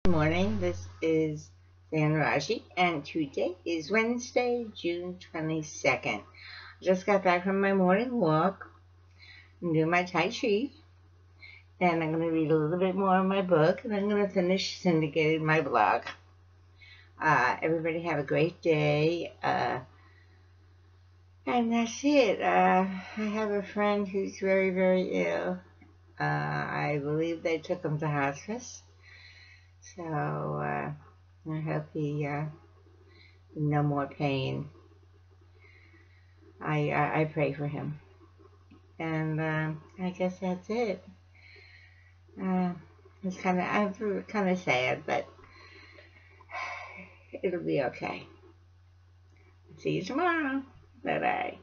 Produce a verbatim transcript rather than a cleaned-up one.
Good morning. This is Dan Raji, and today is Wednesday, June twenty-second. Just got back from my morning walk and do my Tai Chi, and I'm going to read a little bit more of my book, and I'm going to finish syndicating my blog. Uh, everybody have a great day, uh, and that's it. Uh, I have a friend who's very, very ill. Uh, I believe they took him to hospice. So, uh, I hope he, uh, no more pain. I, I, I pray for him. And, um, I guess that's it. Uh, it's kind of, I'm kind of sad, but it'll be okay. See you tomorrow. Bye-bye.